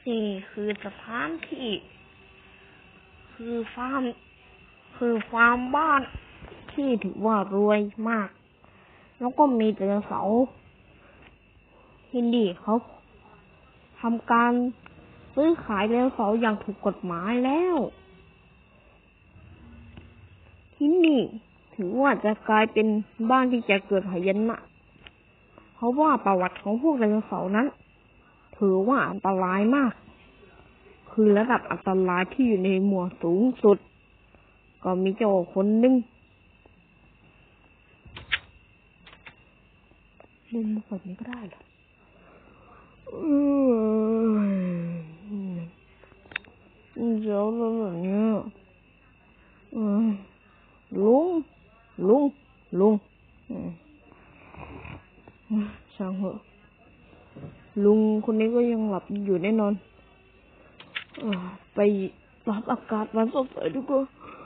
นี่คือสถานที่คือฟาร์มบ้านที่ถือว่ารวยมากแล้วก็มีไดโนเสาร์ที่นี่เขาทำการซื้อขายไดโนเสาร์อย่างถูกกฎหมายแล้วที่นี่ถือว่าจะกลายเป็นบ้านที่จะเกิดหายนะเพราะว่าประวัติของพวกไดโนเสาร์นั้นถือว่าอันตรายมากคือระดับอันตรายที่อยู่ในหมวดสูงสุดก็มีเจ้าคนหนึ่งเล่นมุกแบบนี้ก็ได้เหรอเจ้าเรื่องแบบนี้ลุงช่างเหอะลุงคนนี้ก็ยังหลับอยู่แน่นอนไปรับอากาศวันสดใสดีกว่า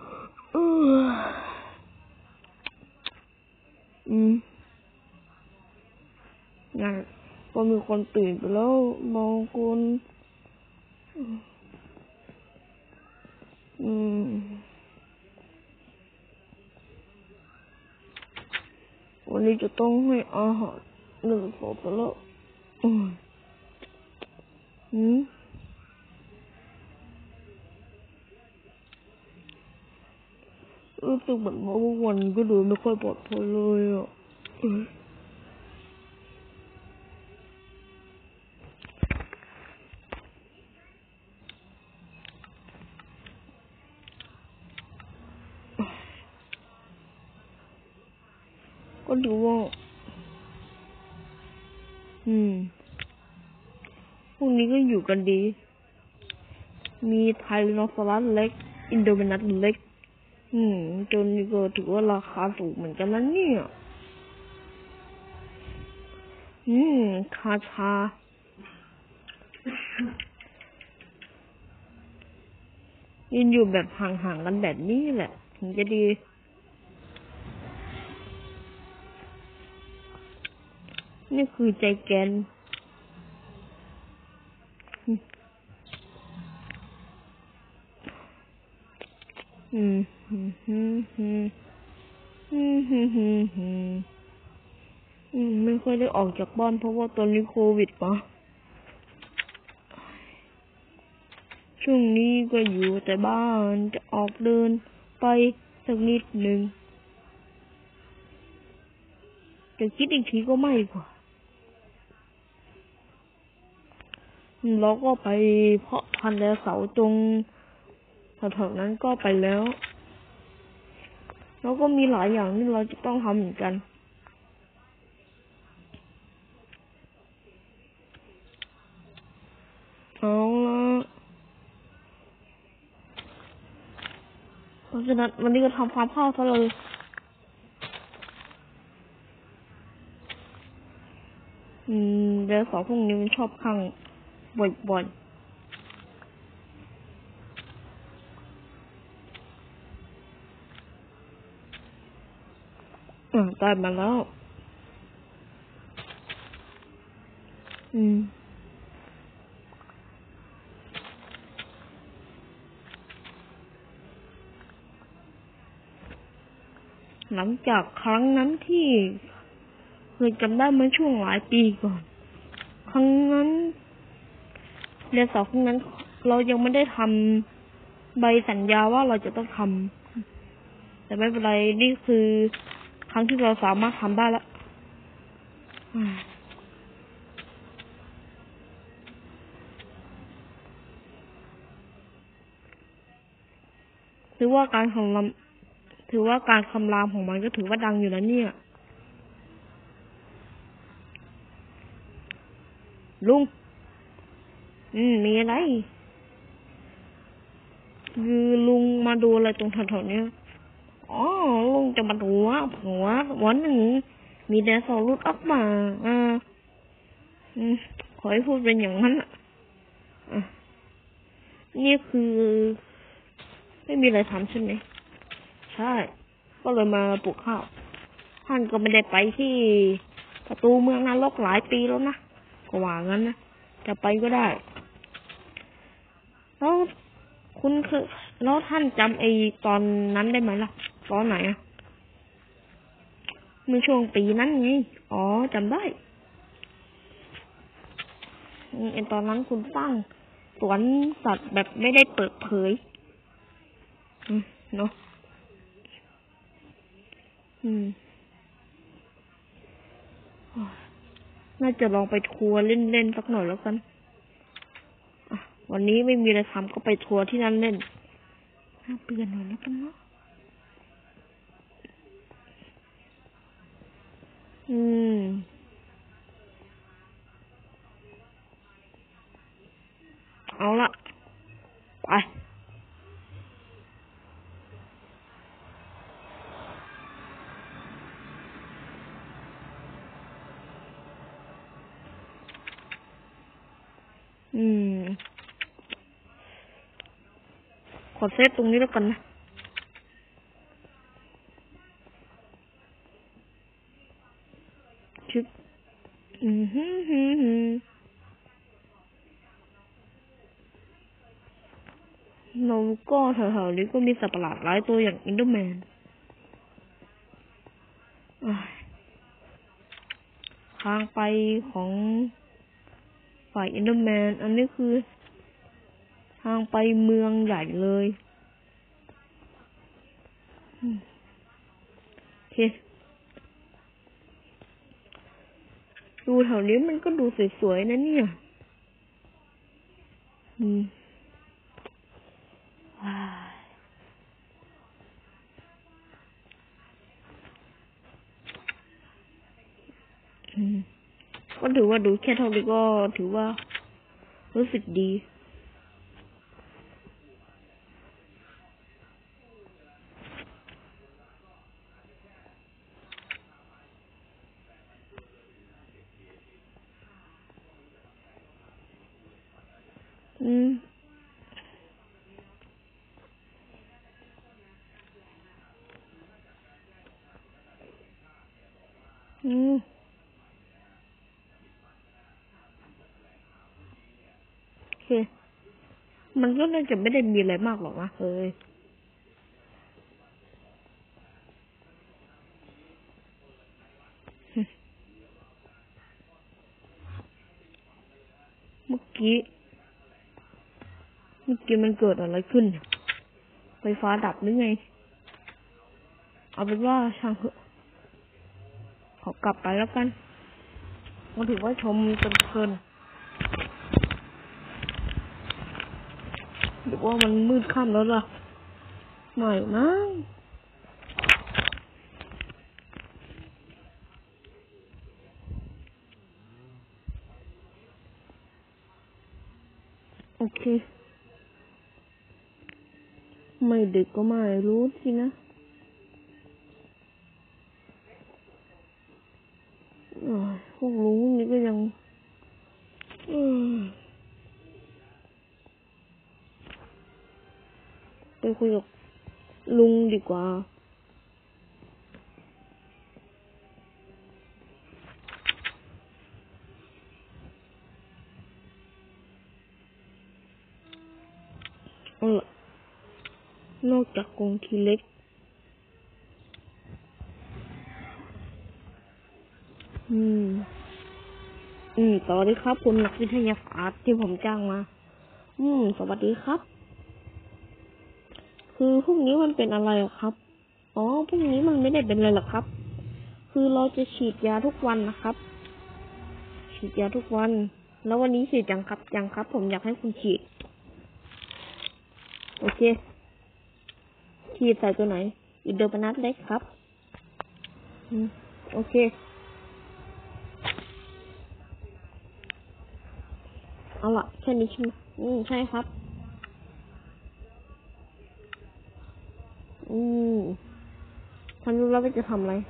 งั้นก็มีคนตื่นไปแล้วบางคนวันนี้จะต้องให้อาหาร1 ศพแล้วรู้สึกเหมือนว่าวันก็ดูไม่ค่อยปลอดภัยเลยอ่ะก็ดูว่าพวกนี้ก็อยู่กันดีมีไทรโนซอรัสเล็กอินโดมินัสเล็กจนนี่ก็ถือว่าราคาสูงเหมือนกันนะเนี่ยคาชายืนอยู่แบบห่างๆกันแบบนี้แหละถึงจะดีนี่คือใจแกนไม่ค่อยได้ออกจากบ้านเพราะว่าตอนนี้โควิดมาช่วงนี้ก็อยู่แต่บ้านจะออกเดินไปสักนิดหนึ่งจะคิดอีกทีก็ไม่กว่าเราก็ไปเพาะพันธุ์แล้วเสาตรงแถวๆนั้นก็ไปแล้วแล้วก็มีหลายอย่างที่เราจะต้องทำเหมือนกันเอาละเพราะฉะนั้นวันนี้ก็ทำความเข้าซะเลยแล้วสองพวกนี้มันชอบขังบ่อยตายมาแล้วหลังจากครั้งนั้นที่เคยจำได้เมื่อช่วงหลายปีก่อนครั้งนั้นเรียนสอบครั้งนั้นเรายังไม่ได้ทำใบสัญญาว่าเราจะต้องทำแต่ไม่เป็นไรนี่คือครั้งที่เราสามารถทำได้แล้วถือว่าการคำรามของมันก็ถือว่าดังอยู่แล้วเนี่ยลุงมีอะไรคือลุงมาดูอะไรตรงแถวๆนี้ลุงจะมาดูว่าวันหนึ่งมีไดโนเสาร์หลุดออกมาขอให้พูดเป็นอย่างนั้นนี่คือไม่มีอะไรทำใช่ไหมใช่ก็เลยมาปลูกข้าวท่านก็ไม่ได้ไปที่ประตูเมืองนรกหลายปีแล้วนะก็ว่างั้นนะจะไปก็ได้แล้วคุณคือแล้วท่านจำไอ้ตอนนั้นได้ไหมล่ะตอนไหนอะเมื่อช่วงปีนั้นไงอ๋อจำได้ไอ้ตอนนั้นคุณสร้างสวนสัตว์แบบไม่ได้เปิดเผยเนาะน่าจะลองไปทัวร์เล่นๆสักหน่อยแล้วกันวันนี้ไม่มีอะไรทำก็ไปทัวร์ที่นั่นเล่นน่าเปลี่ยนหน่อยแล้วกันเนาะเอาละไปขอเซฟตรงนี้แล้วกันนะชึบเราก็แถวๆนี้ก็มีสัตว์ประหลาดหลายตัวอย่างอินเดอร์แมนทางไปของฝ่ายอินเดอร์แมนอันนี้คือทางไปเมืองใหญ่เลยโอเคดูแถวนี้มันก็ดูสวยๆนะเนี่ยก็ถือว่าดูแค่เท่านี้ก็ถือว่ารู้สึกดีโอเคมันก็น่าจะไม่ได้มีอะไรมากหรอกนะเมื่อกี้มันเกิดอะไรขึ้นไฟฟ้าดับหรือไงเอาเป็นว่าช่างเถอะขอกลับไปแล้วกันมาถือว่าชมจนเพลินหรือว่ามันมืดค่ำแล้วล่ะไม่นะโอเคไม่ดึกก็ไม่รู้สินะพวกลุงนี่ก็ยังไปคุยกับลุงดีกว่านอกจากกรงทีเล็กสวัสดีครับคุณนักวิทยาศาสตร์ที่ผมจ้างมาสวัสดีครับคือพวกนี้มันเป็นอะไรอะครับอ๋อพวกนี้มันไม่ได้เป็นอะไรหรอกครับคือเราจะฉีดยาทุกวันนะครับฉีดยาทุกวันแล้ววันนี้ฉีดยังครับผมอยากให้คุณฉีดโอเคฉีดใส่ตัวไหนอินโดปนัสเล็กครับโอเคเอาล่ะแค่นี้ใช่ไหมใช่ครับท่านรู้แล้วว่าจะทำอะไร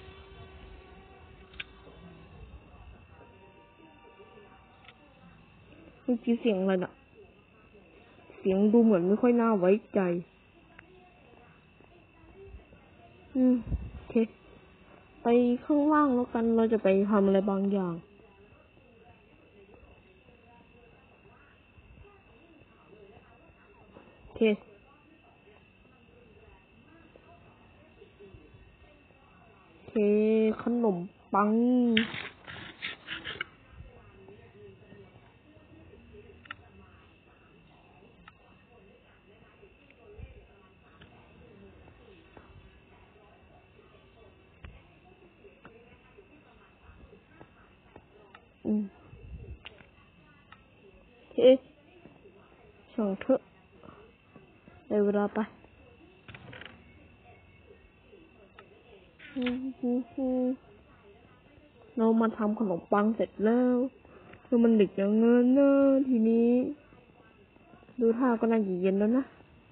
เมื่อกี้เสียงอะไรน่ะเสียงดูเหมือนไม่ค่อยน่าไว้ใจโอเคไปข้างล่างแล้วกันเราจะไปทำอะไรบางอย่างเคขนมปังเคช่างเถอะได้เวลาไปเรามาทำขนมปังเสร็จแล้วคือมันดึกอย่างเงินนะทีนี้ดูท่าก็น่าจะเย็นแล้วนะ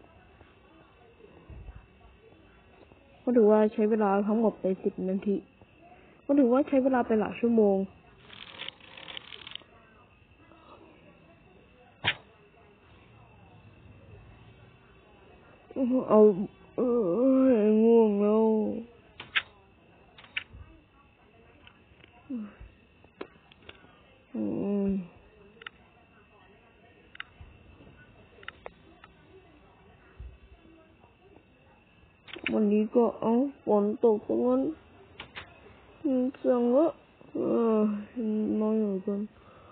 ก็ถือว่าใช้เวลาทั้งหมดไป10 นาทีก็ถือว่าใช้เวลาไปหลายชั่วโมงเอาง่วงแล้ววันนี้ก็ฝนตกตรงนั้นจังละน้อยเหมือนกัน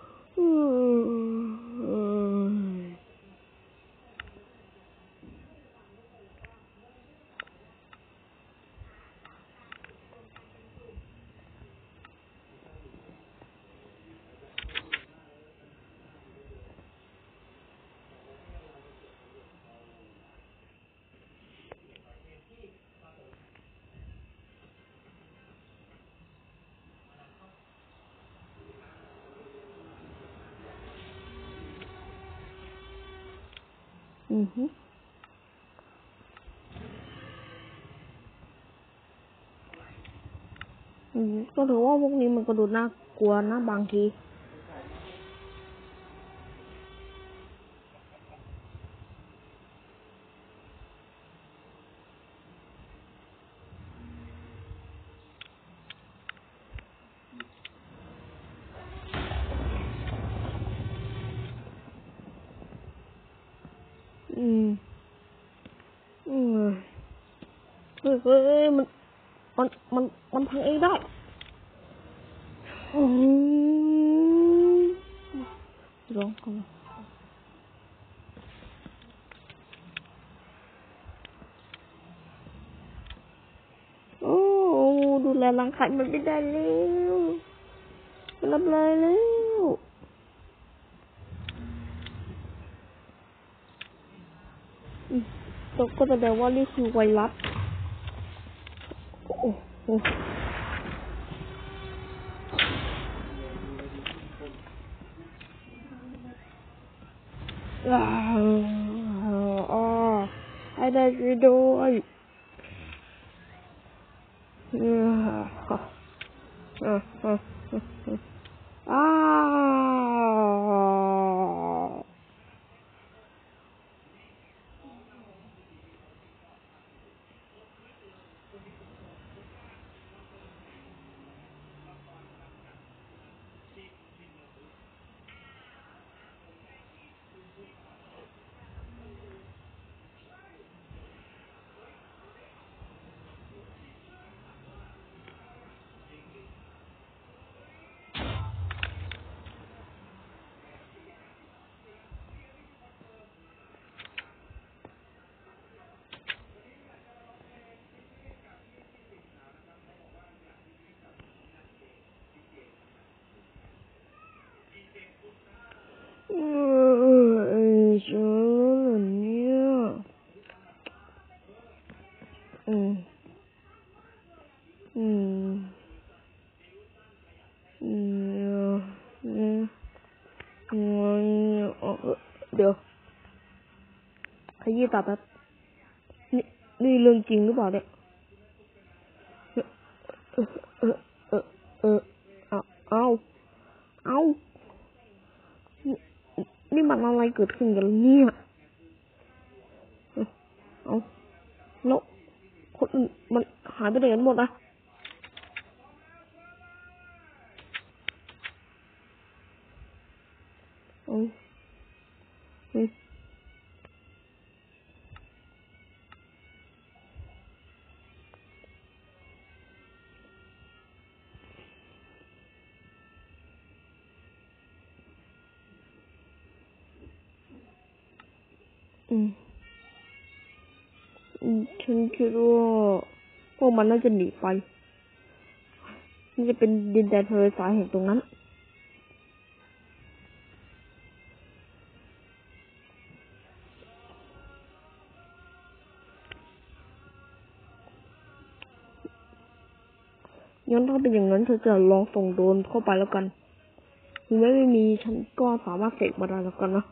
ก็ถือว่าพวกนี้มันก็ดูน่ากลัวนะบางทีเฮ้ยมันพังเองได้ร้องเขาดูแลรังไข่มันไม่ได้แล้วมันรับเลยแล้วก็แสดงว่านี่คือไวรัสให้ได้ช่วยด้วยเดี๋ยวขยี้ตาแป๊บนี่เรื่องจริงหรือเปล่าเนี่ยเอานี่มันอะไรเกิดขึ้นกันเนี่ยแล้วคนอื่นมันหายไปไหนกันหมดอะฉันคิดว่าพวกมันน่าจะหนีไปมันจะเป็นดินแดนทะเลทรายแห่งตรงนั้นงั้นถ้าเป็นอย่างนั้นเธอจะลองส่งโดรนเข้าไปแล้วกันถึงแม้ไม่มีฉันก็สามารถเสกมาได้แล้วกันนะ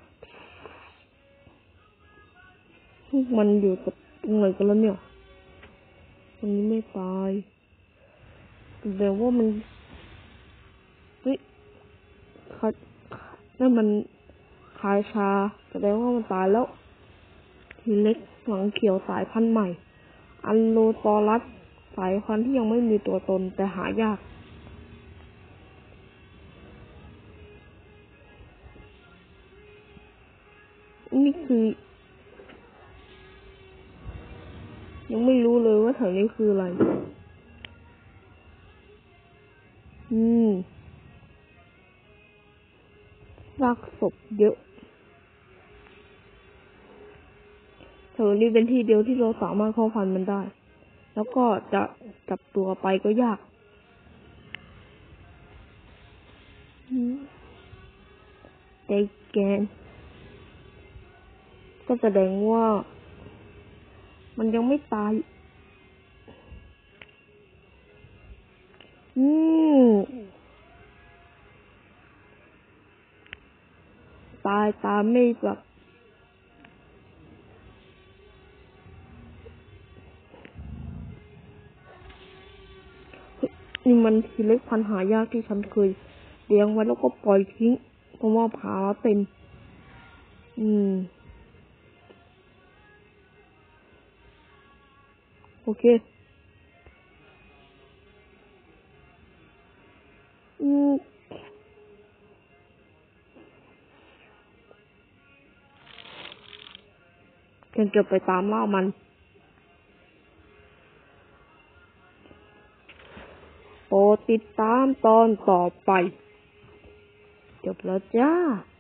มันอยู่กับตรงไหนกันแล้วเนี่ยมันไม่ตายแต่ว่ามันนั่นมันคายชาแสดงว่ามันตายแล้วทีเล็กหลังเขียวสายพันธุ์ใหม่อันโลตอรัสสายพันธุ์ที่ยังไม่มีตัวตนแต่หายากนี่คือยังไม่รู้เลยว่าแถวนี้คืออะไรซากศพเยอะแถวนี้เป็นที่เดียวที่เราสามารถเข้าฟันมันได้แล้วก็จะจับตัวไปก็ยากแต่แกนก็แสดงว่ามันยังไม่ตายตายไม่แบบนี่มันทีเล็กพันธุ์หายากที่ฉันเคยเลี้ยงไว้แล้วก็ปล่อยทิ้งเพราะว่าผาเต็มโอเคฉันจะไปตามล่ามันโปรดติดตามตอนต่อไปจบแล้วจ้า